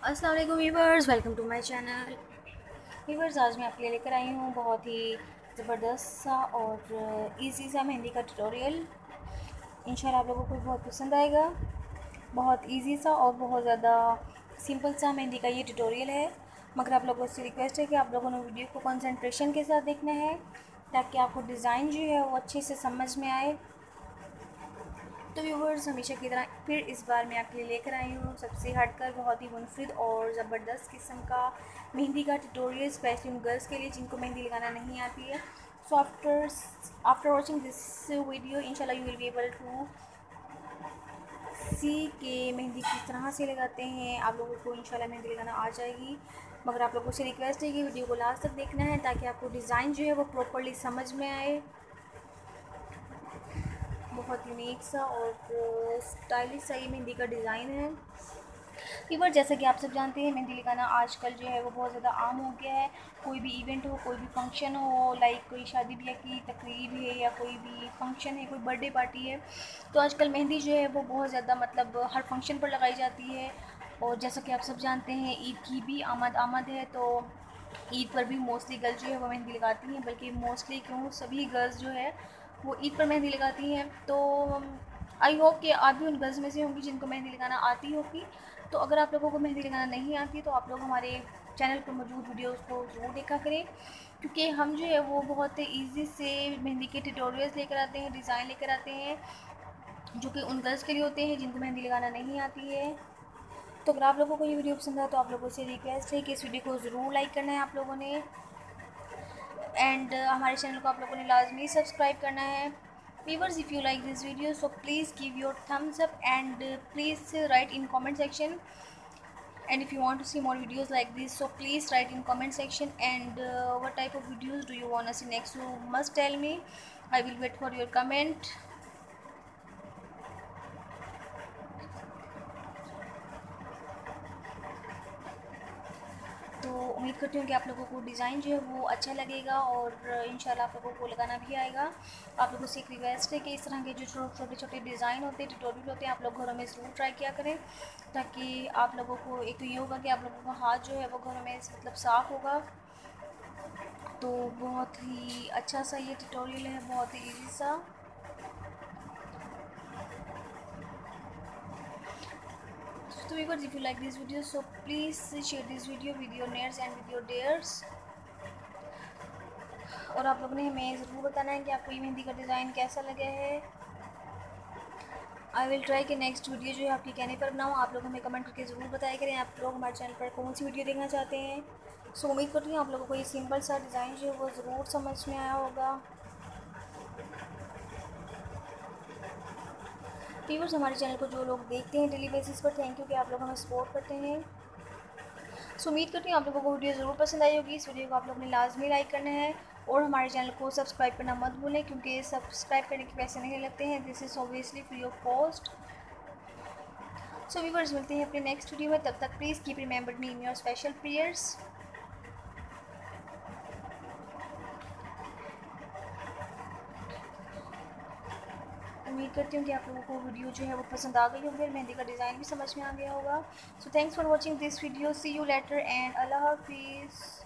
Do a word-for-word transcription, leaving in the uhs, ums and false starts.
अस्सलाम वालेकुम viewers, welcome to my channel. Viewers, आज मैं आपके लिए लेकर आई हूँ बहुत ही ज़बरदस्त सा और इजी सा मेहंदी का ट्यूटोरियल। इंशाल्लाह आप लोगों को बहुत पसंद आएगा। बहुत इजी सा और बहुत ज़्यादा सिंपल सा मेहंदी का ये ट्यूटोरियल है, मगर आप लोगों से रिक्वेस्ट है कि आप लोगों ने वीडियो को कंसंट्रेशन के साथ देखना है ताकि आपको डिज़ाइन जो है वो अच्छे से समझ में आए। तो व्यूवर्स, हमेशा की तरह फिर इस बार मैं आपके लिए लेकर आई हूँ सबसे हटकर बहुत ही मुनफरिद और ज़बरदस्त किस्म का मेहंदी का ट्यूटोरियल, स्पेशली उन गर्ल्स के लिए जिनको मेहंदी लगाना नहीं आती है। So after after watching this video इंशाल्लाह you will be able to see के मेहंदी किस तरह से लगाते हैं। आप लोगों को इंशाल्लाह मेहंदी लगाना आ जाएगी, मगर आप लोगों से रिक्वेस्ट है कि वीडियो को लास्ट तक देखना है ताकि आपको डिज़ाइन जो है वो प्रॉपरली समझ में आए। बहुत यूनिक सा और स्टाइलिश सा ये मेहंदी का डिज़ाइन है। फीवर, जैसा कि आप सब जानते हैं, मेहंदी लगाना आजकल जो है वो बहुत ज़्यादा आम हो गया है। कोई भी इवेंट हो, कोई भी फंक्शन हो, लाइक कोई शादी ब्याह की तकरीब है या कोई भी फंक्शन है, कोई बर्थडे पार्टी है, तो आजकल मेहंदी जो है वो बहुत ज़्यादा मतलब हर फंक्शन पर लगाई जाती है। और जैसा कि आप सब जानते हैं, ईद की भी आमद आमद है, तो ईद पर भी मोस्टली गर्ल्स जो है वो मेहंदी लगाती हैं, बल्कि मोस्टली क्यों सभी गर्ल्स जो है वो ईद पर मेहंदी लगाती हैं। तो आई होप कि आप भी उन गर्ल्स में से होंगी जिनको मेहंदी लगाना आती होगी। तो अगर आप लोगों को मेहंदी लगाना नहीं आती तो आप लोग हमारे चैनल पर मौजूद वीडियोस को ज़रूर देखा करें, क्योंकि हम जो है वो बहुत ईजी से मेहंदी के ट्यूटोरियल्स लेकर आते हैं, डिज़ाइन लेकर आते हैं, जो कि उन गर्ल्स के लिए होते हैं जिनको मेहंदी लगाना नहीं आती है। तो अगर आप लोगों को ये वीडियो पसंद है तो आप लोगों से रिक्वेस्ट है कि इस वीडियो को ज़रूर लाइक करना है आप लोगों ने, एंड uh, हमारे चैनल को आप लोगों ने लाजमी सब्सक्राइब करना है। Viewers, if you like this video so please give your thumbs up and please write in comment section, and if you want to see more videos like this so please write in comment section, and uh, what type of videos do you want to see next, you must tell me. I will wait for your comment. तो उम्मीद करती हूँ कि आप लोगों को design जो है वो अच्छा लगेगा और इंशाल्लाह आप लोगों को लगाना भी आएगा। आप लोगों से एक रिक्वेस्ट है कि इस तरह के जो छोटे छोटे डिज़ाइन होते हैं, ट्यूटोरियल होते हैं, आप लोग घरों में ज़रूर ट्राई किया करें, ताकि आप लोगों को एक तो ये होगा कि आप लोगों का हाथ जो है वो घरों में मतलब साफ़ होगा। तो बहुत ही अच्छा सा ये ट्यूटोरियल है, बहुत ही ईजी सा। So viewers, if you like this video so please share this video with your nears and with your dears, और आप लोगों ने हमें ज़रूर बताना है कि आपको ये मेहंदी का डिज़ाइन कैसा लगा है। आई विल ट्राई कि नेक्स्ट वीडियो जो है आपके कहने पर बनाऊँ। आप लोग हमें कमेंट करके ज़रूर बताया करें आप लोग हमारे चैनल पर कौन सी वीडियो देखना चाहते हैं। सो उम्मीद करती हूँ आप लोगों को ये सिंपल सा डिज़ाइन जो है वो ज़रूर समझ में आया होगा। व्यूअर्स, हमारे चैनल को जो लोग देखते हैं डेली बेसिस पर, थैंक यू कि आप लोग हमें सपोर्ट करते हैं। सो उम्मीद करती हूँ आप लोगों को वीडियो ज़रूर पसंद आई होगी। इस वीडियो को आप लोगों ने लाजमी लाइक करना है और हमारे चैनल को सब्सक्राइब करना मत भूलें, क्योंकि सब्सक्राइब करने के पैसे नहीं लगते हैं। This is obviously free of cost. So viewers, मिलते हैं अपने नेक्स्ट वीडियो में, तब तक please keep remember me in your special prayers. उम्मीद करती हूँ कि आप लोगों को वीडियो जो है वो पसंद आ गई होगी और मेहंदी का डिज़ाइन भी समझ में आ गया होगा। So thanks for watching this video, see you later and अल्लाह हाफिज़।